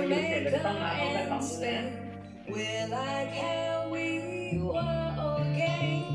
อยู่เสร็จแล้วต้องมาพร้อมกัน2 มือนะ We're like how we were again.